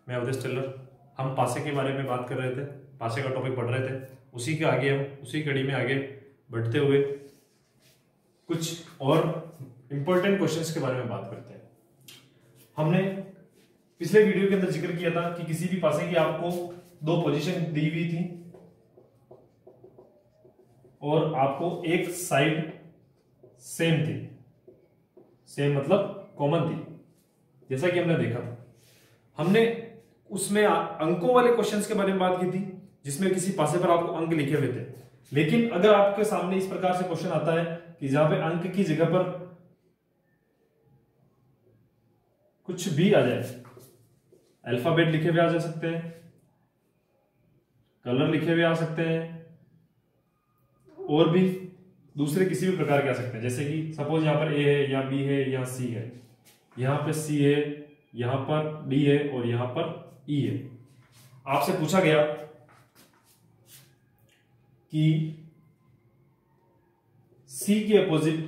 मैं अवधेश टेलर। हम पासे के बारे में बात कर रहे थे, पासे का टॉपिक पढ़ रहे थे। उसी के आगे हम उसी कड़ी में आगे बढ़ते हुए कुछ और इंपॉर्टेंट क्वेश्चंस के बारे में बात करते हैं। हमने पिछले वीडियो के अंदर जिक्र किया था कि किसी भी पासे की आपको दो पोजीशन दी हुई थी और आपको एक साइड सेम थी, सेम मतलब कॉमन थी, जैसा कि हमने देखा था। हमने उसमें अंकों वाले क्वेश्चंस के बारे में बात की थी, जिसमें किसी पासे पर आपको अंक लिखे हुए थे। लेकिन अगर आपके सामने इस प्रकार से क्वेश्चन आता है कि जहां पे अंक की जगह पर कुछ भी आ जाए, अल्फाबेट लिखे हुए आ जा सकते हैं, कलर लिखे हुए आ सकते हैं, और भी दूसरे किसी भी प्रकार के आ सकते हैं। जैसे कि सपोज यहां पर ए है, यहां बी है, यहां सी है, यहां पर सी है, यहां पर डी है और यहां पर ई है। आपसे पूछा गया कि सी के अपोजिट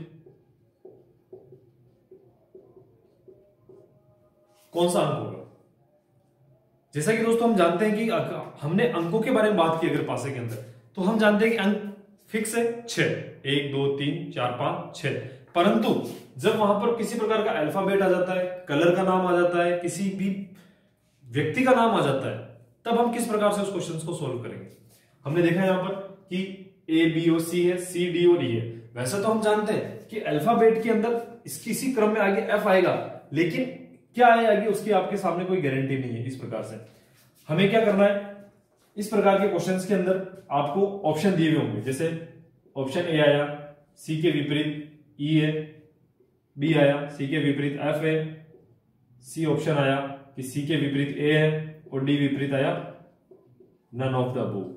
कौन सा अंक होगा। जैसा कि दोस्तों हम जानते हैं कि हमने अंकों के बारे में बात की अगर पासे के अंदर, तो हम जानते हैं कि अंक फिक्स है 6, 1 2 3 4 5 6। परंतु जब वहां पर किसी प्रकार का अल्फाबेट आ जाता है, कलर का नाम आ जाता है, किसी भी व्यक्ति का नाम आ जाता है, तब हम किस प्रकार से उस क्वेश्चन को सोल्व करेंगे। हमने देखा यहां पर कि ए बी और सी है, सी डी और ई है। वैसे तो हम जानते हैं कि अल्फाबेट के अंदर किसी क्रम में आगे एफ आएगा, लेकिन क्या आएगी उसकी आपके सामने कोई गारंटी नहीं है। इस प्रकार से हमें क्या करना है, इस प्रकार के क्वेश्चंस के अंदर आपको ऑप्शन दिए हुए होंगे। जैसे ऑप्शन ए आया, सी के विपरीत ई है, बी आया, सी के विपरीत एफ है, सी ऑप्शन आया कि सी के विपरीत ए है, और डी विपरीत आया नन ऑफ द अबव,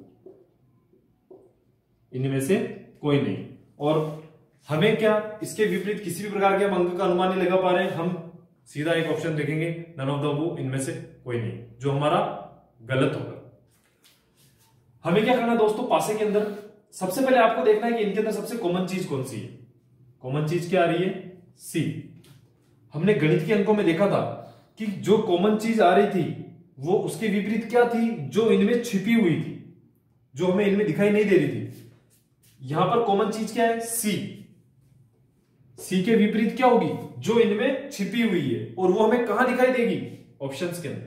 इनमें से कोई नहीं। और हमें क्या इसके विपरीत किसी भी प्रकार के हम अंक का अनुमान नहीं लगा पा रहे हैं, हम सीधा एक ऑप्शन देखेंगे नन ऑफ द अबव, इनमें से कोई नहीं, जो हमारा गलत होगा। हमें क्या करना है दोस्तों, पासे के अंदर सबसे पहले आपको देखना है कि इनके अंदर सबसे कॉमन चीज कौन सी है। कॉमन चीज क्या आ रही है, सी। हमने गणित के अंकों में देखा था कि जो कॉमन चीज आ रही थी वो उसके विपरीत क्या थी, जो इनमें छिपी हुई थी, जो हमें इनमें दिखाई नहीं दे रही थी। यहां पर कॉमन चीज क्या है, सी। सी के विपरीत क्या होगी, जो इनमें छिपी हुई है, और वो हमें कहां दिखाई देगी, ऑप्शंस के अंदर।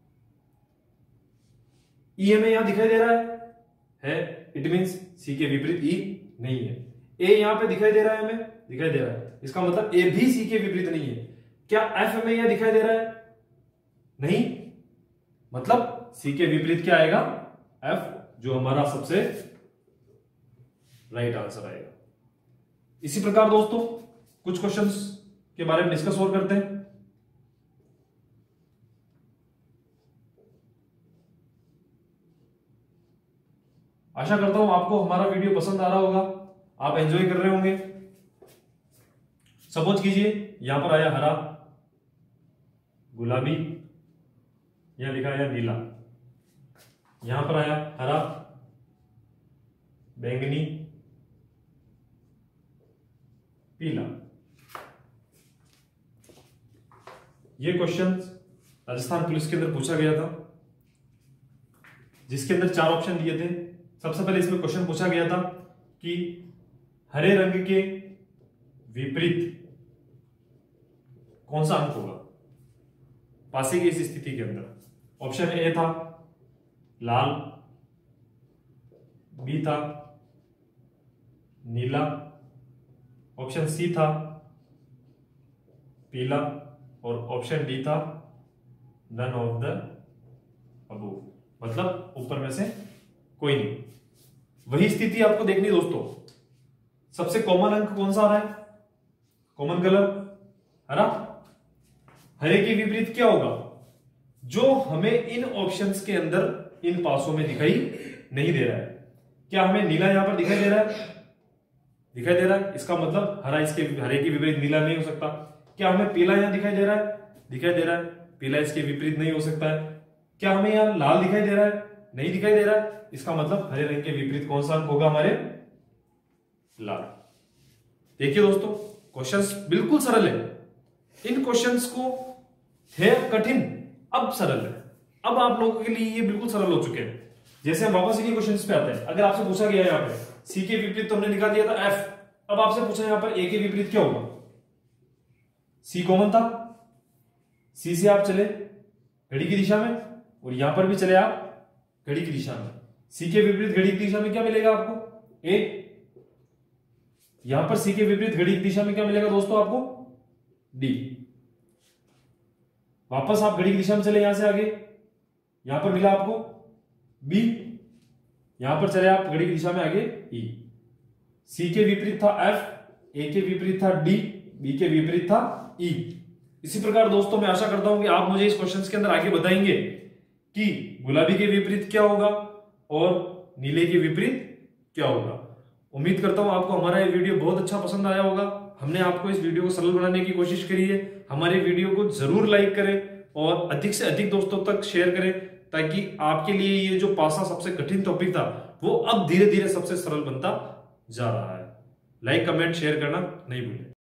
ई हमें यहां दिखाई दे रहा है, इट मींस सी के विपरीत ई नहीं है। ए यहां पे दिखाई दे रहा है, हमें दिखाई दे रहा है, इसका मतलब ए भी सी के विपरीत नहीं है। क्या एफ हमें यहां दिखाई दे रहा है, नहीं, मतलब सी के विपरीत क्या आएगा, एफ, जो हमारा सबसे राइट आंसर आएगा। इसी प्रकार दोस्तों कुछ क्वेश्चंस के बारे में डिस्कस और करते हैं। आशा करता हूं आपको हमारा वीडियो पसंद आ रहा होगा, आप एंजॉय कर रहे होंगे। सपोज कीजिए यहां पर आया हरा, गुलाबी, यहां लिखा आया नीला, यहां पर आया हरा, बैंगनी, पीला। ये क्वेश्चन राजस्थान पुलिस के अंदर पूछा गया था, जिसके अंदर 4 ऑप्शन दिए थे। सबसे पहले इसमें क्वेश्चन पूछा गया था कि हरे रंग के विपरीत कौन सा अंक होगा पासे की इस स्थिति के अंदर। ऑप्शन ए था लाल, बी था नीला, ऑप्शन सी था पीला, और ऑप्शन डी था नन ऑफ द अबव, मतलब ऊपर में से कोई नहीं। वही स्थिति आपको देखनी दोस्तों। सबसे कॉमन अंक कौन सा आ रहा है, कॉमन कलर हरा। हरे के विपरीत क्या होगा, जो हमें इन ऑप्शंस के अंदर इन पासों में दिखाई नहीं दे रहा है। क्या हमें नीला यहां पर दिखाई दे रहा है, दिखाई दे रहा है, इसका मतलब हरा इसके हरे के विपरीत नीला नहीं हो सकता। क्या हमें पीला यहां दिखाई दे रहा है, दिखाई दे रहा है, पीला इसके विपरीत नहीं हो सकता है। क्या हमें यहां लाल दिखाई दे रहा है, नहीं दिखाई दे रहा है, इसका मतलब हरे रंग के विपरीत कौन सा अंक होगा हमारे, लाल। देखिए दोस्तों क्वेश्चंस बिल्कुल सरल है। इन क्वेश्चंस को थे कठिन, अब सरल है, अब आप लोगों के लिए ये बिल्कुल सरल हो चुके हैं। जैसे हम वापस इन्हीं क्वेश्चंस पे आते हैं। अगर आपसे पूछा गया है यहाँ पे सी के विपरीत तो हमने निकाल दिया था एफ, अब आपसे पूछा यहाँ पर ए के विपरीत क्या होगा? सी कॉमन था, सी से आप चले घड़ी की दिशा में और यहां पर भी चले आप घड़ी की दिशा में। सी के विपरीत घड़ी की दिशा में क्या मिलेगा आपको? ए। यहां पर सी के विपरीत घड़ी की दिशा में क्या मिलेगा दोस्तों आपको? डी। वापस आप घड़ी की दिशा में चले यहां से आगे, यहां पर मिला आपको बी, यहां पर चले आप घड़ी की दिशा में आगे ई। सी के विपरीत था एफ, ए के विपरीत था डी, बी के विपरीत था ई। इसी प्रकार दोस्तों मैं आशा करता हूं कि आप मुझे इस क्वेश्चन के अंदर आगे बताएंगे कि गुलाबी के विपरीत क्या होगा और नीले के विपरीत क्या होगा। उम्मीद करता हूं आपको हमारा ये वीडियो बहुत अच्छा पसंद आया होगा। हमने आपको इस वीडियो को सरल बनाने की कोशिश करी है। हमारे वीडियो को जरूर लाइक करें और अधिक से अधिक दोस्तों तक शेयर करें, ताकि आपके लिए ये जो पासा सबसे कठिन टॉपिक था वो अब धीरे धीरे सबसे सरल बनता जा रहा है। लाइक, कमेंट, शेयर करना नहीं भूलें।